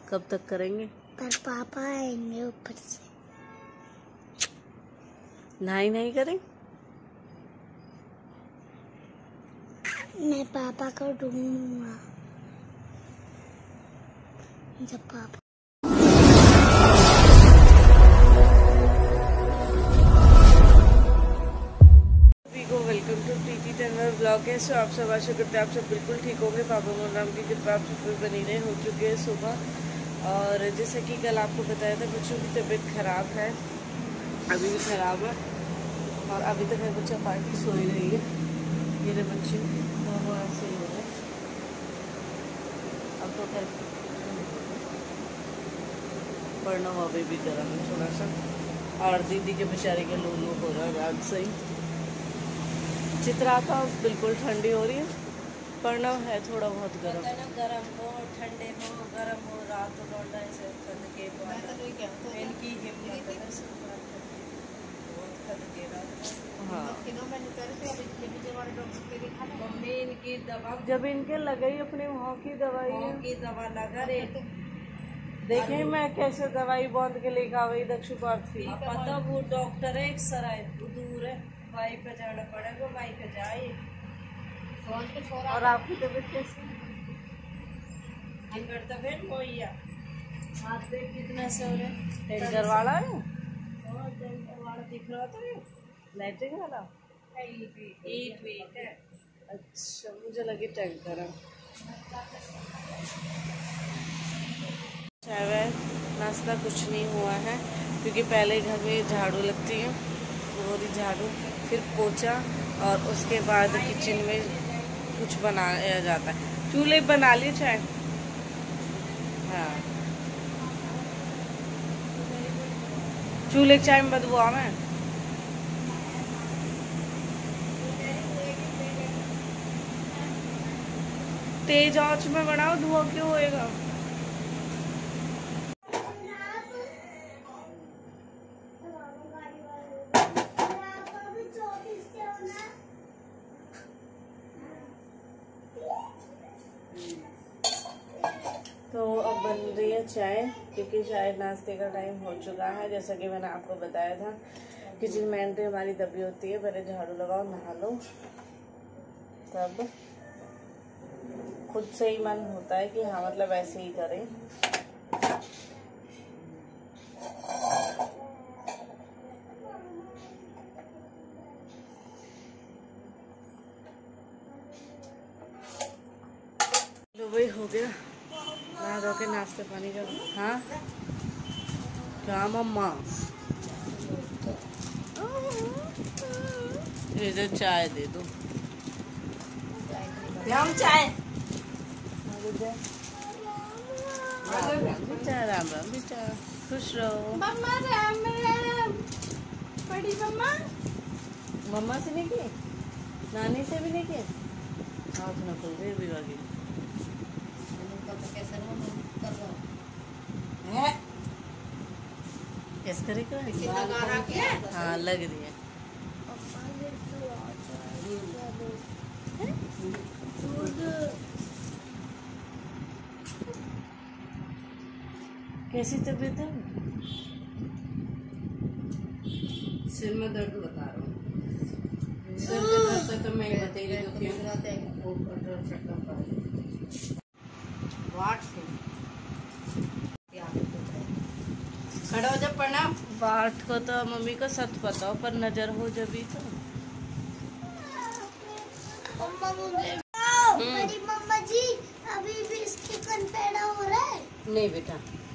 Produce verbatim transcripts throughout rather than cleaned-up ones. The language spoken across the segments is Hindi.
कब तक करेंगे? पर पापा आएंगे ऊपर से। नहीं नहीं करें। मैं पापा को ढूंढूंगा जब पापा। Welcome to TT tenor blog. कैसे आप सब? आशा करते हैं आप सब बिल्कुल ठीक होंगे। पापा मोहराम की कृपा आप सब पर बनी रहे। हो चुके हैं सुबह, और जैसे कि कल आपको बताया था बच्चों की तबीयत खराब है, अभी भी खराब है, और अभी तक है बच्चा पार्टी सो ही रही है। मेरे बच्चे दोनों ऐसे ही हो रहे। अब तो खैर पढ़ना हुआ अभी भी गर्म है थोड़ा सा, और दीदी के बेचारे के लो लो हो रहा है रात से ही। चित्राता बिल्कुल ठंडी हो रही है, पढ़ना है थोड़ा बहुत गर्म। गर्म हो ठंडे हो गर्म हो रात लौटा ऐसे ठंड के इनकी हिम्मत मम्मी इनकी दवा जब इनके लगे अपने वहाँ की दवाई की दवा लगा रे। देखें मैं कैसे दवाई बांध के लेकर आ गई दक्षु पार्थी। पता वो डॉक्टर है एक सराय दूर है, भाई पे जाना पड़ेगा, भाई पे जाए। और आपकी तबीयत कैसी? तबीयत वही है। हाथ पे कितना से हो रहे? टैंकर वाला है, टैंकर वाला दिख रहा था, लैट्रिन वाला एट वेट है। अच्छा, मुझे लगे टैंकर है। चाय वाय नाश्ता कुछ नहीं हुआ है, क्योंकि पहले घर में झाड़ू लगती है, पूरी झाड़ू, फिर पोछा, और उसके बाद किचन में कुछ बनाया जाता है। चूल्हे बना लिए चाय। हाँ, चूल्हे चाय में बदबू आ में तेज आंच में बनाओ, धुआं क्यों होएगा? तो अब बन रही है चाय, क्योंकि चाय नाश्ते का टाइम हो चुका है। जैसा कि मैंने आपको बताया था, किचन में एंट्री हमारी तभी होती है, पहले झाड़ू लगाओ, नहा लो, तब खुद से ही मन होता है कि हाँ मतलब ऐसे ही करें। लो भाई हो गया नहा धो के नाश्ते पानी का। हाँ क्या मम्मा? इधर चाय दे दो। हम चाय बेचारा राम राम बेचारा, खुश रहो। मम्मा राम राम। बड़ी मम्मा मम्मा से नहीं की, नानी से भी नहीं की। हाँ अपना खुल गई भी बाकी कैसे करेगा? हाँ लग रही है। कैसी तबीयत है? सिर में दर्द बता रहा हूँ। सिर में दर्द तो मैं बतेगी खड़ा हो जब पढ़ना। बाट को तो मम्मी को सच पता हो, पर नजर हो जब भी तो। मम्मा मुझे बड़ी मम्मा जी अभी भी इसके कन पैदा हो रहा है? नहीं बेटा,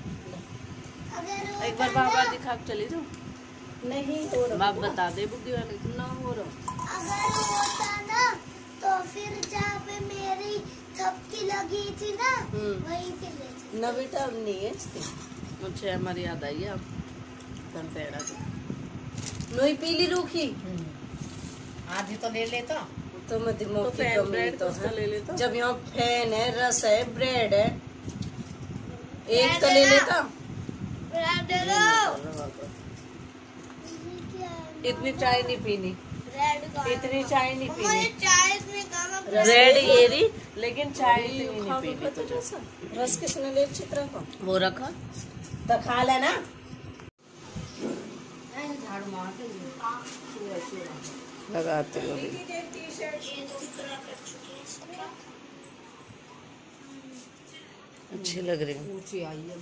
अगर एक बार बाबा दिखा चली जाओ। नहीं हो रहा, बाप बता दे बुद्धि वाले ना हो रहा। अगर होता ना तो फिर जहाँ पे मेरी थपकी लगी थी ना वहीं पे ले। ना बेटा अब नहीं है इसकी। मुझे हमारी याद आई है कन पैड़ा की नोई पीली रूखी आधी तो ले लेता तो मैं दिमाग की कमी तो है। ले लेता जब यहाँ फैन है, रस है, ब्रेड है, एक तो ले लेता। इतनी चाय नहीं पीनी। रेड का इतनी चाय नहीं मुझे पीनी। चाय में गाना रेड ये रही, लेकिन चाय इतनी नहीं पीनी। तो जैसा रस किसने ले चित्रा को वो रखा तो खा लेना। झाड़ू मार के लगाते हो। अच्छी लग रही है। ऊंची आई है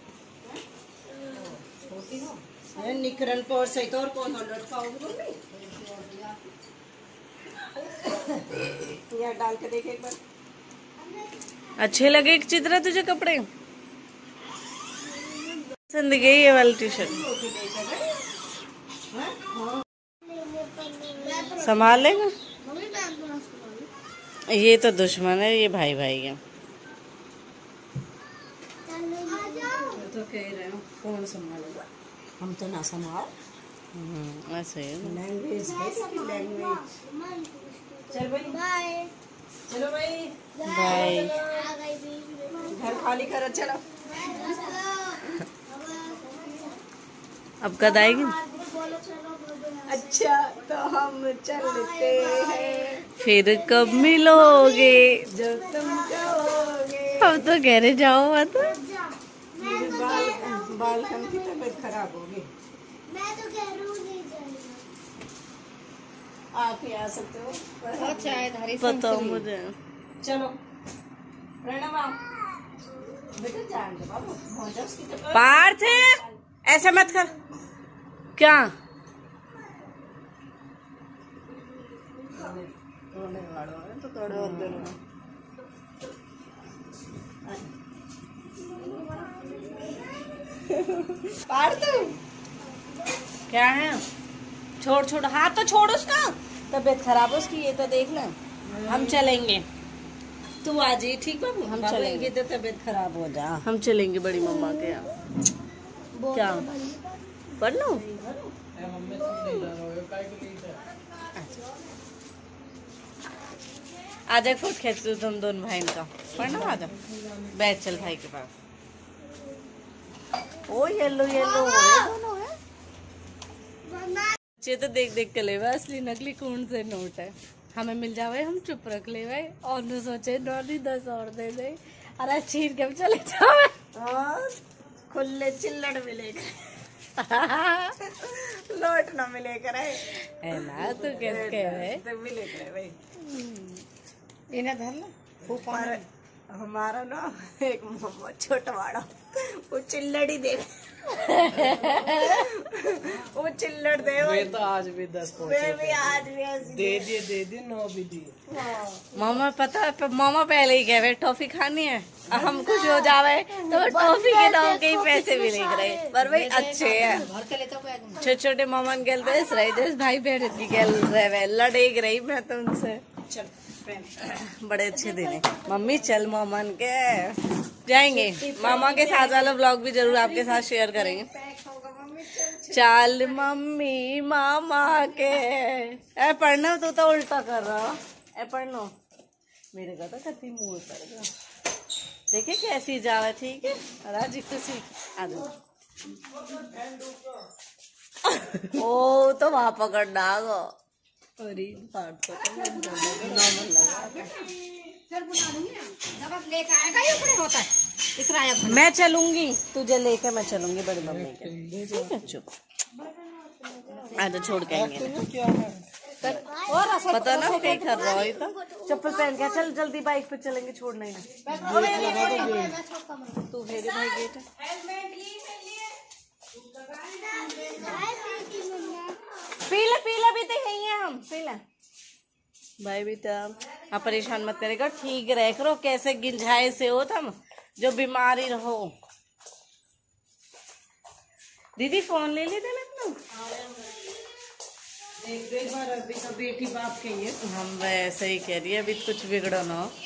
छोटी हो ये निकरन पर सही तो और कौन हंड्रेड खाओगे मम्मी यार डाल के देख एक बार। अच्छे लगे एक चित्रा तुझे कपड़े? पसंद गई ये वाली टी शर्ट? संभाल लेगा? मम्मी मैं अपना सुना ये तो दुश्मन है, ये भाई भाई है। आ जाओ तो कह रहे हो कौन संभालेगा? हम तो ना संभाल। हम्म, ऐसे ही है। लैंग्वेज है इसकी लैंग्वेज। चल भाई बाय चलो भाई बाय। आ गई बीच में घर खाली करो चलो। अब कद आएगी? बोलो चलो बोलो अच्छा तो हम चलते हैं फिर कब मिलोगे? जब तुम कहोगे। हम तो कह रहे जाओ मत। मैं तो बाल बालकन की तबीयत खराब होगी। मैं तो कह रही हूँ नहीं जाएगा आप ही आ सकते हो। अच्छा है बताओ मुझे। चलो प्रणव आओ। बेटा जान दो बाबू पहुंच जाओ उसकी जगह। पार्थ ऐसा मत कर। क्या? रोने वालों है तो थोड़े और देर में। पार तू क्या है? छोड़ छोड़ हाथ तो छोड़ उसका। तबीयत खराब है उसकी, ये तो देख ले। हम चलेंगे, तू आ जी। ठीक बाबू, हम बाबू चलेंगे। इनकी तो तबीयत खराब हो जा। हम चलेंगे बड़ी मम्मा के यहाँ। क्या पढ़ लो? आ जाए फोटो खींच दो तुम दोनों भाई का। पढ़ना आ जाओ, बैठ चल भाई के पास। ओ येलो येलो दोनों है। ये तो देख देख के ले भाई, असली नकली कौन से नोट है। हमें मिल जावे हम चुप रख ले भाई, और न सोचे नौनी दस और दे दे। अरे छीन के हम चले जावे। और खुले चिल्लड़ मिलेगा लोट ना मिलेगा रे। है ना तू कैसे है? तो मिलेगा भाई। इन्हें धर लो। ऊपर हमारा ना एक मोमो छोटा वाला वो चिल्लड़ ही दे वो चिल्लड़ दे वे तो आज भी दस वे पहुंचे भी आज भी ऐसी दे दिए दे दिए नौ भी दिए। मामा पता है, मामा पहले ही कह रहे टॉफी खानी है। हम खुश हो जावे तो टॉफी के नाम के ही पैसे भी लिख रहे। पर भाई अच्छे हैं, भर के लेता हूँ छोटे छोटे मामन गल बेस रही, जैसे भाई बहन की गल रहे लड़ेक रही मैं तो उनसे। चल बड़े अच्छे दिन है। मम्मी चल मामन के जाएंगे। मामा के साथ वाला ब्लॉग भी जरूर आपके साथ शेयर करेंगे। चल मम्मी मामा के। ए पढ़ना, तू तो उल्टा कर रहा। ए पढ़नो मेरे का तो कति मुंह कर गया। देखिए कैसी जावा। ठीक है राजी खुशी आ जाओ। ओ तो वहां पकड़ डागो। अरे पार्ट तो नॉर्मल लगा। होता है इतना आया मैं चलूंगी, तुझे लेके मैं चलूंगी बड़ी मम्मी के। ठीक है चुप आज छोड़ के आएंगे। क्या है और पता ना कहीं कर रहा हो तो चप्पल पहन के चल जल्दी, बाइक पे चलेंगे। छोड़ना ही ना तू मेरे भाई गेट। पीला पीला भी तो यही है हम पीला भाई भी तो आप परेशान मत करेगा। ठीक रह करो, कैसे गिंझाए से हो तुम जो बीमारी रहो। दीदी फोन ले लेते ना तुम। एक एक बार अभी तो बेटी बाप के ही है। हम वैसे ही कह रही है, अभी कुछ बिगड़ो ना हो।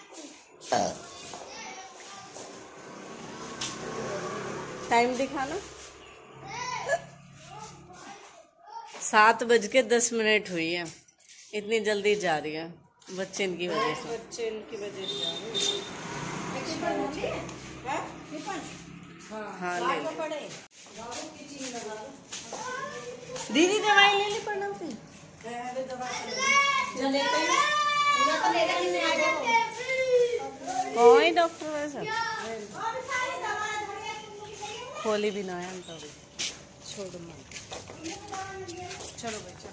टाइम दिखाना। सात बज के दस मिनट हुई है। इतनी जल्दी जा रही है बच्चे की वजह से। बच्चे इनकी वजह से हाँ ले ले। दीदी दवाई ले ली पढ़ना थी। कौन डॉक्टर वैसा खोली भी ना है हम तो छोड़ चलो बच्चा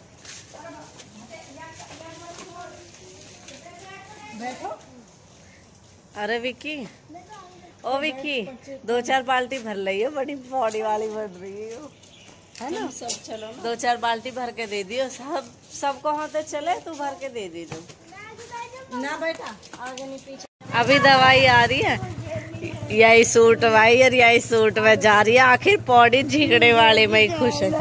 बैठो। अरे विक्की ओ विक्की दो चार बाल्टी भर ली है, बड़ी बॉडी वाली बन रही है वो, है ना। सब चलो दो चार बाल्टी भर के दे दियो, सब सबको हाथे चले तू भर के दे दी तू ना बेटा, आगे नहीं पीछे। अभी दवाई आ रही है, यही सूट भाई और यही सूट में जा रही है, आखिर पौड़ी झिगड़े वाले में ही खुश है।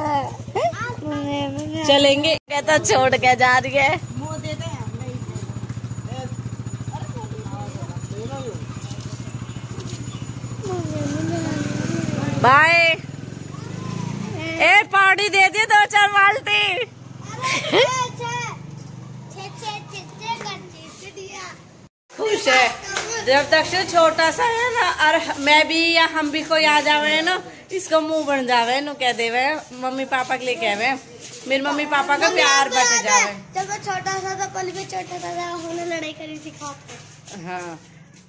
चलेंगे कहता छोड़ के जा रही है। मुँह देते हैं बाय। ए पौड़ी दे दी दो चार बाल्टी। खुश है जब तक से छोटा सा है ना, और मैं भी या हम भी कोई आ जावे ना, इसका मुंह बन जावे नो कह देवे मम्मी पापा के लिए कहवे, मेरे मम्मी पापा का प्यार बट जावे। जब मैं छोटा सा था, पल में छोटा था, हमने लड़ाई करी थी खाते। हाँ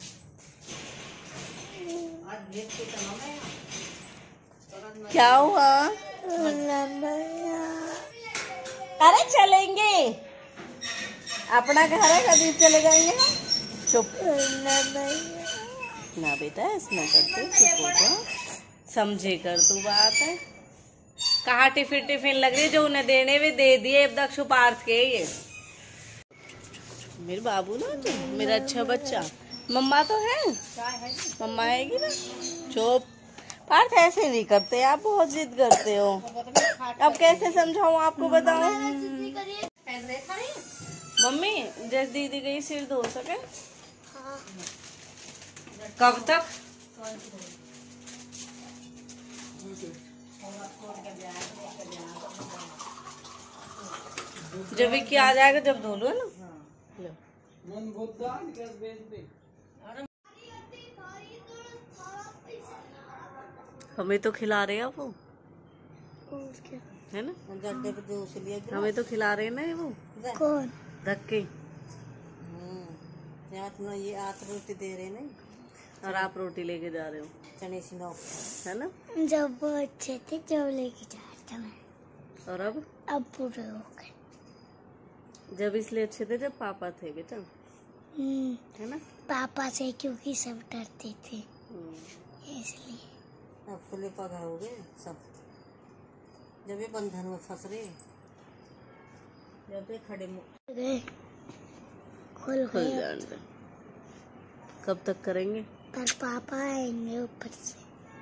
क्या हुआ? अरे चलेंगे, अपना घर है, कभी चले जाएंगे हम। चुप ना बेटा, ऐसा करते, चुप हो जा, समझे कर तू बात है। कहाँ टिफिन टिफिन लग रही जो उन्हें देने भी दे दिए दक्षु पार्थ के। ये मेरे बाबू ना, जो मेरा अच्छा बच्चा, मम्मा तो है, मम्मा आएगी ना। चुप पार्थ, ऐसे नहीं करते आप, बहुत जिद करते हो। अब कैसे समझाऊं आपको, बताओ। मम्मी जैसे दीदी गई सिर धो सके। हाँ। कब तक? जब विक्की आ जाएगा जब धो लो ना। हमें तो खिला रहे हैं आप वो, है ना, गड्ढे पे जो उसे लिया हमें तो खिला रहे हैं ना वो कौन? धक्के। यहाँ तो ये आठ रोटी दे रहे नहीं, और आप रोटी लेके जा रहे हो, चने सिनौ, है ना। जब वो अच्छे थे जब लेके जा रहा था मैं, और अब अब बुरे हो गए। जब इसलिए अच्छे थे जब पापा थे बेटा, हम्म, है ना। पापा से क्योंकि सब डरते थे हम्म। इसलिए। अब खुले पगार हो गए सब, जब ये बंधन में फंस रहे, जब ये खड़े मुँह गए खुल खुल गए। जाने दे। कब तक करेंगे? पर पापा आएंगे ऊपर से।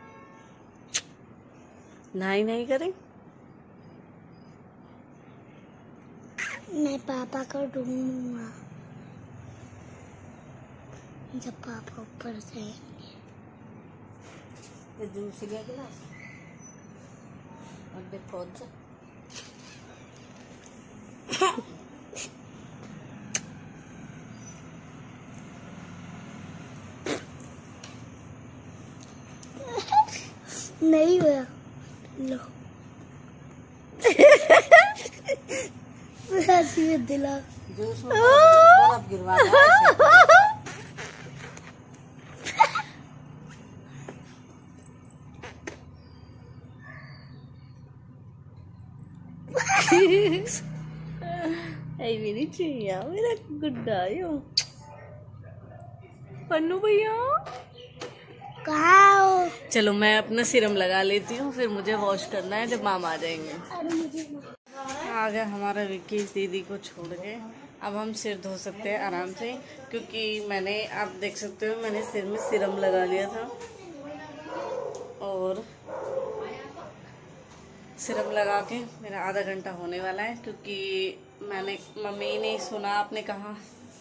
नहीं नहीं करें, मैं पापा को ढूंढूंगा जब पापा ऊपर से आएंगे। ये जूस लिया गिलास और देख पहुंच जा। नहीं हुआ, लो हंसी में दिला। जूस में बर्फ गिरवा दे ऐ मेरी चिड़िया, मेरा गुड्डा यो पन्नू भैया। कहाँ हो? चलो मैं अपना सीरम लगा लेती हूँ, फिर मुझे वॉश करना है जब मामा आ जाएंगे। अरे मुझे आ गया हमारा विक्की दीदी को छोड़ के। अब हम सिर धो सकते हैं आराम से, क्योंकि मैंने, आप देख सकते हो, मैंने सिर में सीरम लगा लिया था। और सीरम लगा के मेरा आधा घंटा होने वाला है, क्योंकि मैंने, मम्मी ने सुना, आपने कहा,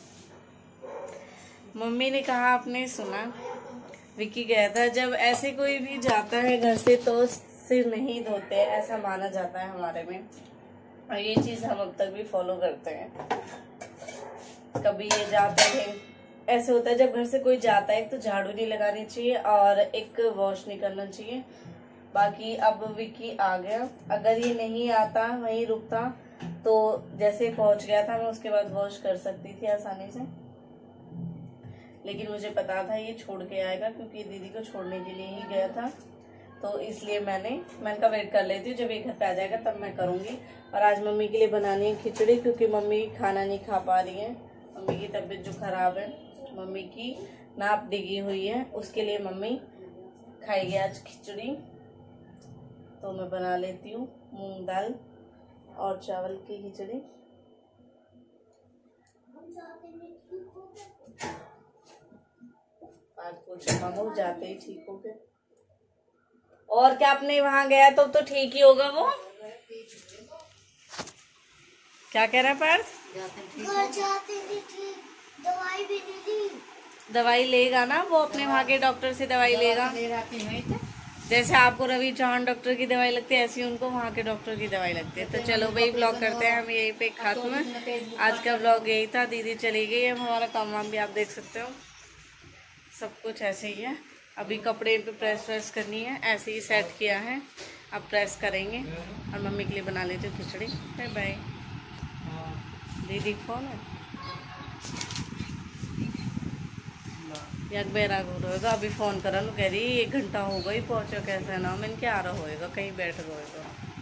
मम्मी ने कहा, आपने सुना, विक्की गया था, जब ऐसे कोई भी जाता है घर से तो सिर नहीं धोते, ऐसा माना जाता है हमारे में, और ये चीज़ हम अब तक भी फॉलो करते हैं। कभी ये जाते हैं, ऐसे होता है जब घर से कोई जाता है तो झाड़ू नहीं लगानी चाहिए और एक वॉश नहीं करना चाहिए, बाकी अब विक्की आ गया, अगर ये नहीं आता वहीं रुकता तो जैसे पहुंच गया था मैं उसके बाद वॉश कर सकती थी आसानी से, लेकिन मुझे पता था ये छोड़ के आएगा क्योंकि दीदी को छोड़ने के लिए ही गया था, तो इसलिए मैंने मैंने का वेट कर लेती हूँ, जब ये घर पे आ जाएगा तब मैं करूँगी। और आज मम्मी के लिए बनानी है खिचड़ी क्योंकि मम्मी खाना नहीं खा पा रही है, मम्मी की तबीयत जो खराब है, मम्मी की नाप डिगी हुई है, उसके लिए मम्मी खाएगी आज खिचड़ी। तो मैं बना लेती हूँ मूंग दाल और चावल की खिचड़ी। आज पूछा मामू जाते ही ठीक हो गए, और क्या आपने वहां गया तो तो ठीक ही होगा वो। क्या कह रहा है पार्थ? घर जाते नहीं ठीक, दवाई भी नहीं ली। दवाई लेगा ना वो, अपने वहाँ के डॉक्टर से दवाई लेगा। जैसे आपको रवि चौहान डॉक्टर की दवाई लगती है ऐसी उनको वहाँ के डॉक्टर की दवाई लगती है। तो चलो भाई ब्लॉग करते हैं हम यहीं पे खत्म। आज का ब्लॉग यही था, दीदी चली गई, अब हमारा काम वाम भी आप देख सकते हो, सब कुछ ऐसे ही है। अभी कपड़े पे प्रेस व्रेस करनी है, ऐसे ही सेट किया है, अब प्रेस करेंगे और मम्मी के लिए बना लेती हूँ खिचड़ी। Bye bye. दीदी फोन है यार बेरा होगा, अभी फोन करा कह रही एक घंटा होगा ही पहुँचो कैसे ना, मैंने क्या आ रहा होएगा कहीं बैठ होएगा।